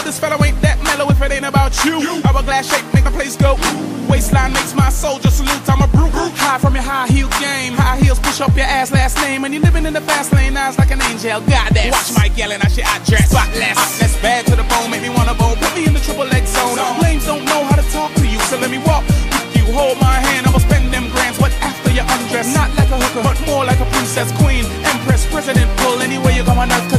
this fellow ain't that mellow if it ain't about you. Hourglass shape make the place go. Waistline makes my soldier salute. I'm a brute. High from your high heel game. High heels push up your ass last name. And you living in the fast lane, eyes like an angel. Goddess. Watch Mike yelling, I shit I dress. Spotless. That's bad to the bone, make me wanna bowl. Put me in the triple X zone. Lames don't know how to talk to you, so let me walk with you. Hold my hand, I'ma spend them grands. What after you undress? Not like a hooker, but more like a princess, queen, empress, president, pull. Anywhere you go on earth.